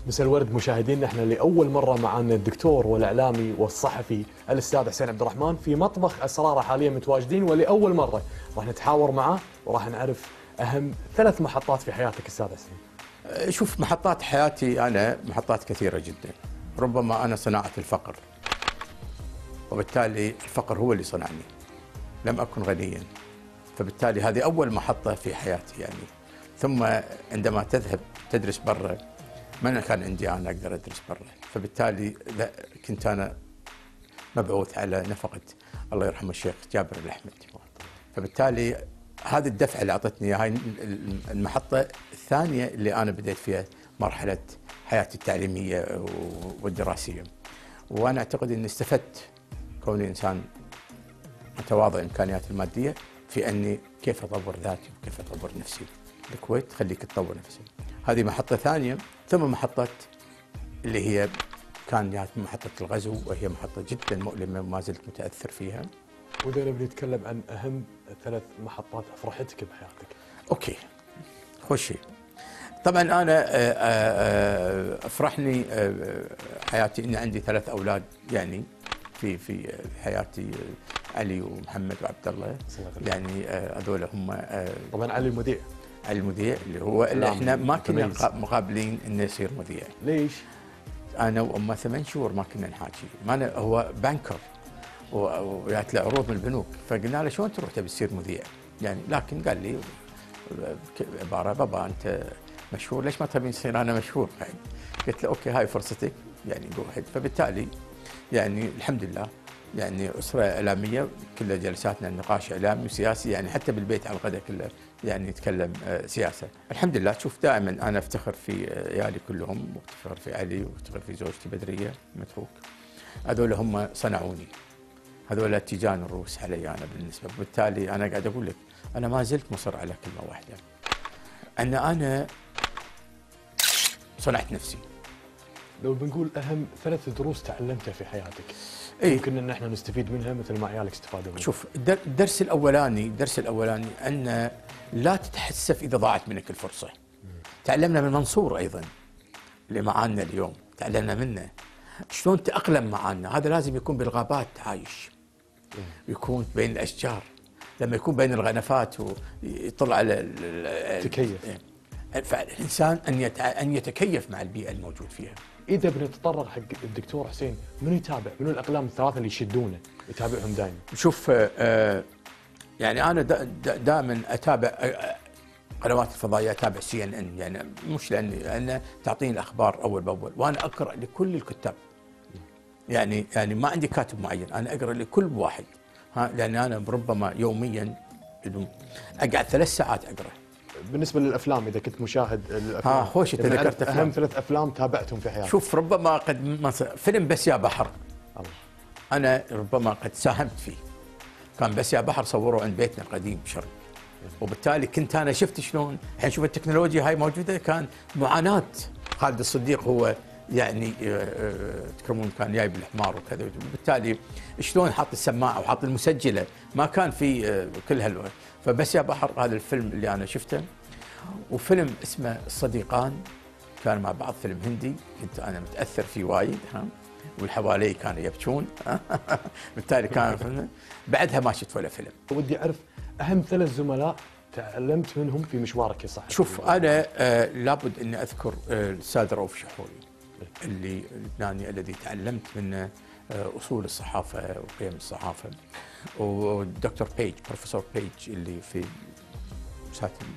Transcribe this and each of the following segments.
مساء الورد مشاهدينا، احنا لاول مره معنا الدكتور والاعلامي والصحفي الاستاذ حسين عبد الرحمن في مطبخ اسراره، حاليا متواجدين ولاول مره راح نتحاور معه وراح نعرف اهم 3 محطات في حياتك استاذ حسين. شوف، محطات حياتي انا محطات كثيره جدا. ربما انا صناعه الفقر، وبالتالي الفقر هو اللي صنعني. لم اكن غنيا، فبالتالي هذه اول محطه في حياتي يعني. ثم عندما تذهب تدرس برا، ما كان عندي انا اقدر ادرس برا، فبالتالي لا كنت انا مبعوث على نفقه الله يرحمه الشيخ جابر الاحمد. فبالتالي هذه الدفعه اللي اعطتني هاي المحطه الثانيه اللي انا بديت فيها مرحله حياتي التعليميه والدراسيه. وانا اعتقد اني استفدت كوني انسان متواضع الامكانيات الماديه في اني كيف اطور ذاتي وكيف اطور نفسي. الكويت تخليك تطور نفسك. هذه محطه ثانيه. ثم محطه اللي هي كانت محطه الغزو، وهي محطه جدا مؤلمه وما زلت متاثر فيها. واذا نبي نتكلم عن اهم 3 محطات افرحتك بحياتك. اوكي، خوش شيء. طبعا انا افرحني حياتي اني عندي 3 اولاد يعني في حياتي، علي ومحمد وعبد الله. يعني هذول هم طبعا علي المذيع. علي المذيع اللي احنا ما كنا مقابلين انه يصير مذيع. ليش؟ انا وامه 8 شهور ما كنا نحاكي. ما هو بانكر وجات له عروض من البنوك، فقلنا له شلون تروح تبي تصير مذيع؟ يعني لكن قال لي عباره: بابا انت مشهور، ليش ما تبين تصير انا مشهور؟ يعني قلت له اوكي، هاي فرصتك يعني جو هيد. فبالتالي يعني الحمد لله يعني اسره اعلاميه، كل جلساتنا نقاش اعلامي وسياسي، يعني حتى بالبيت على الغداء كله يعني نتكلم سياسه. الحمد لله. شوف، دائما انا افتخر في عيالي كلهم، وافتخر في علي، وافتخر في زوجتي بدريه متروك. هذول هم صنعوني، هذول تيجان الروس علي انا بالنسبه. بالتالي انا قاعد اقول لك انا ما زلت مصر على كلمه واحده، ان انا صنعت نفسي. لو بنقول اهم 3 دروس تعلمتها في حياتك، يمكن ان احنا نستفيد منها مثل ما عيالك استفادوا منها. شوف، الدرس الاولاني ان لا تتحسف اذا ضاعت منك الفرصه. تعلمنا من منصور ايضا اللي معانا اليوم، تعلمنا منه شلون تأقلم معانا. هذا لازم يكون بالغابات عايش، يكون بين الاشجار، لما يكون بين الغنفات ويطلع على تكيف. فالانسان ان يتكيف مع البيئه الموجود فيها. اذا بنتطرق حق الدكتور حسين، منو يتابع؟ منو الاقلام ال3 اللي يشدونه يتابعهم دائما؟ شوف، يعني انا دائما اتابع قنوات الفضائيه، اتابع CNN، يعني مش لان تعطيني الاخبار اول باول، وانا اقرا لكل الكتاب. يعني ما عندي كاتب معين، انا اقرا لكل واحد. لان انا ربما يوميا اقعد 3 ساعات اقرا. بالنسبه للافلام، اذا كنت مشاهد الافلام، خوش تذكرت اهم 3 افلام تابعتهم في حياتك. شوف، ربما قد فيلم بس يا بحر، الله، انا ربما قد ساهمت فيه. كان بس يا بحر صوروه عند بيتنا القديم بشرق، وبالتالي كنت انا شفت شلون الحين شوف التكنولوجيا هاي موجوده. كان معاناه خالد الصديق، هو يعني تكرمون كان جايب الحمار وكذا، وبالتالي شلون حاط السماعه وحاط المسجله، ما كان في كل هالوقت. فبس يا بحر هذا الفيلم اللي انا شفته. وفيلم اسمه الصديقان كان مع بعض، فيلم هندي كنت انا متاثر فيه وايد، والحوالي كانوا يبكون. بالتالي كان بعدها ما شفت ولا فيلم. ودي اعرف اهم 3 زملاء تعلمت منهم في مشوارك يا صاحبي. شوف، انا لابد اني اذكر الاستاذ رؤوف شحوري، اللبناني الذي تعلمت منه اصول الصحافه وقيم الصحافه. والدكتور بيج، بروفيسور بيج، اللي في ساتن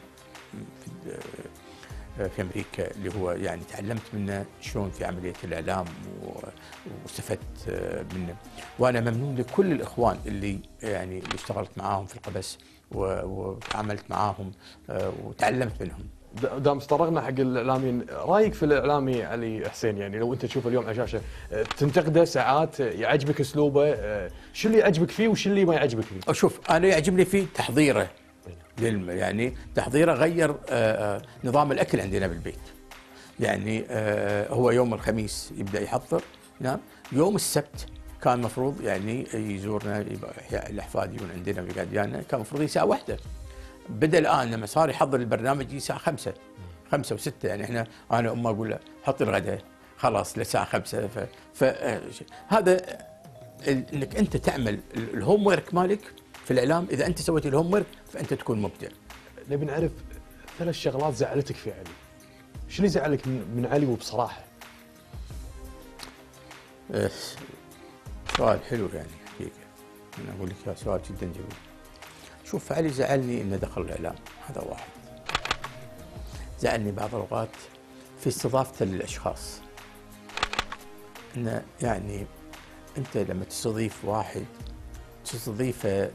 في امريكا، اللي هو يعني تعلمت منه شلون في عمليه الاعلام واستفدت منه. وانا ممنون لكل الاخوان اللي يعني اللي اشتغلت معاهم في القبس وتعاملت معاهم وتعلمت منهم. دام استرقنا حق الاعلاميين، رايك في الاعلامي علي حسين؟ يعني لو انت تشوفه اليوم على الشاشه تنتقده ساعات، يعجبك اسلوبه، شو اللي يعجبك فيه وش اللي ما يعجبك فيه؟ شوف، انا يعجبني فيه تحضيره، يعني تحضيره غير نظام الاكل عندنا بالبيت. يعني هو يوم الخميس يبدا يحضر، نعم. يوم السبت كان مفروض يعني يزورنا الاحفاد يجون عندنا ويقعد ويانا، كان مفروض الساعه 1. بدا الان لما صار يحضر البرنامج الساعه 5 5 و6 يعني انا امي اقول له حط الغداء خلاص للساعه 5. هذا انك انت تعمل الهوم ورك مالك في الاعلام. اذا انت سويت الهوم ورك فانت تكون مبدع. نبي نعرف 3 شغلات زعلتك في علي. شو اللي زعلك من علي وبصراحه؟ سؤال حلو يعني حقيقه. انا اقول لك سؤال جدا جميل. شوف علي زعلني انه دخل الاعلام، هذا واحد. زعلني بعض الاوقات في استضافته للاشخاص. انه يعني انت لما تستضيف واحد تستضيفه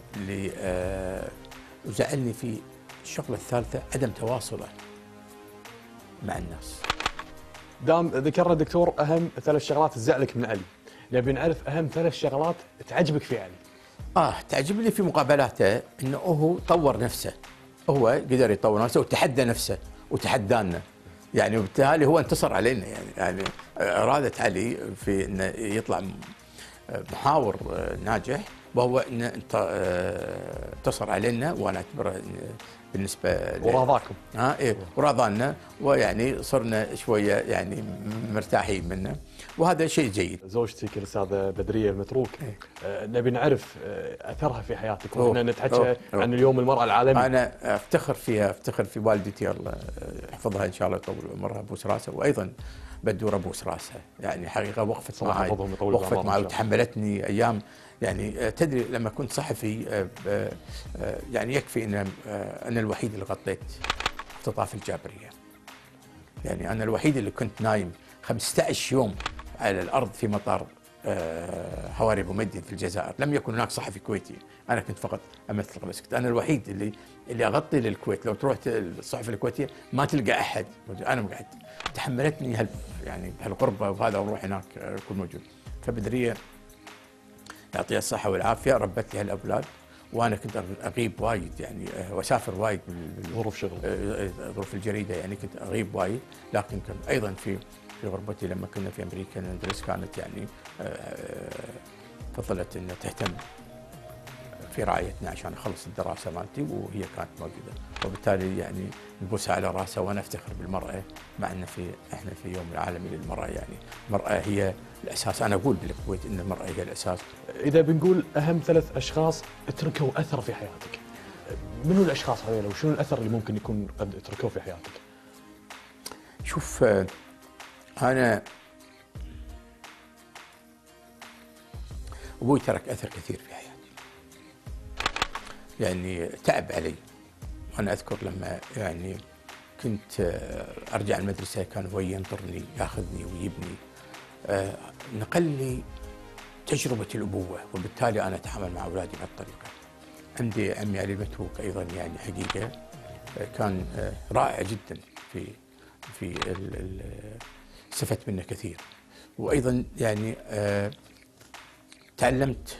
وزعلني في الشغله الثالثه عدم تواصله مع الناس. دام ذكرنا دكتور اهم 3 شغلات تزعلك من علي، نبي نعرف اهم 3 شغلات تعجبك في علي. تعجبني في مقابلاته انه هو طور نفسه، هو قدر يطور نفسه وتحدى نفسه وتحدانا يعني، وبالتالي هو انتصر علينا يعني اراده علي في انه يطلع محاور ناجح، وهو انه انتصر علينا، وانا اعتبره بالنسبه وراضاكم. ايه وراضانا، ويعني صرنا شويه يعني مرتاحين منه، وهذا شيء جيد. زوجتك الاستاذه بدريه المتروك، نبي نعرف اثرها في حياتك، واحنا نتحكى عن اليوم المراه العالمي. انا افتخر فيها، افتخر في والدتي الله يحفظها ان شاء الله يطول عمرها ابوس راسها، وايضا بدور ابوس راسها يعني حقيقه وقفت معي، وقفت معي وتحملتني ايام يعني. تدري لما كنت صحفي يعني يكفي ان انا الوحيد اللي غطيت اختطاف الجابريه. يعني انا الوحيد اللي كنت نايم 15 يوم على الارض في مطار حواري ابو مدين في الجزائر. لم يكن هناك صحفي كويتي، انا كنت فقط امثل، بس كنت انا الوحيد اللي اغطي للكويت. لو تروح الصحف الكويتيه ما تلقى احد، انا مقعد. تحملتني يعني هالغربه وهذا، واروح هناك اكون موجود. فبدريه يعطيها الصحه والعافيه ربت لي هالاولاد، وانا كنت اغيب وايد يعني، واسافر وايد ظروف شغل، ظروف الجريده يعني، كنت اغيب وايد. لكن كنت ايضا في غربتي لما كنا في امريكا ندرس، كانت يعني فضلت ان تهتم في رعايتنا عشان اخلص الدراسه مالتي، وهي كانت موجوده، وبالتالي يعني نبوسها على راسها. وانا افتخر بالمراه، مع ان احنا في يوم العالمي للمراه يعني. المراه هي الاساس. انا اقول بالكويت ان المراه هي الاساس. اذا بنقول اهم 3 اشخاص تركوا اثر في حياتك، منو الاشخاص هذول وشنو الاثر اللي ممكن يكون قد تركوه في حياتك؟ شوف انا ابوي ترك اثر كثير في حياتي، يعني تعب علي. وانا اذكر لما يعني كنت ارجع المدرسه كان هو ينطرني ياخذني ويجيبني، نقل لي تجربه الابوه، وبالتالي انا اتعامل مع اولادي بهالطريقه. عندي عمي علي المتروك ايضا يعني حقيقه كان رائع جدا في استفدت منه كثير. وايضا يعني تعلمت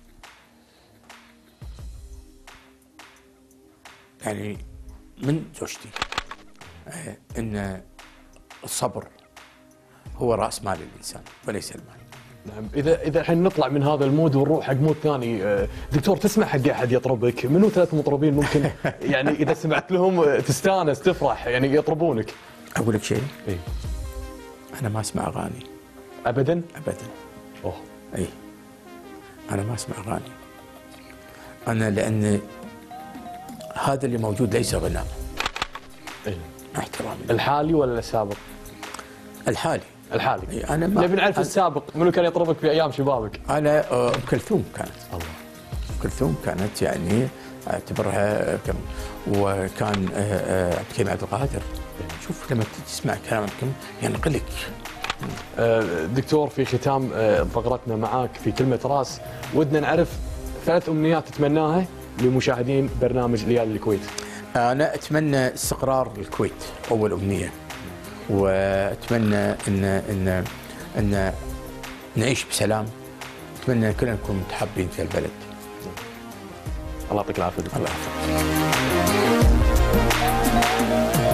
يعني من زوجتي ان الصبر هو راس مال الانسان وليس المال. نعم. اذا الحين نطلع من هذا المود ونروح حق مود ثاني، دكتور تسمع حق احد يطربك؟ منو 3 مطربين ممكن يعني اذا سمعت لهم تستانس تفرح يعني يطربونك؟ اقول لك شيء؟ اي انا ما اسمع اغاني ابدا. ابدا. اوه اي انا ما اسمع اغاني. انا لان هذا اللي موجود ليس غناء. اي احترامي. الحالي ولا السابق؟ الحالي. الحالي. انا ما نبي نعرف السابق، منو كان يطربك في ايام شبابك؟ انا ام كلثوم كانت. الله. ام كلثوم كانت يعني اعتبرها وكان عبد الحليم عبد القادر. شوف لما تسمع كلامكم ينقلك. دكتور في ختام فقرتنا معاك في كلمة راس، ودنا نعرف 3 أمنيات تتمناها لمشاهدين برنامج ليالي الكويت. أنا أتمنى استقرار الكويت أول أمنية، وأتمنى إن نعيش بسلام. أتمنى كلنا نكون متحابين في البلد. الله يعطيك العافية. الله يحفظك.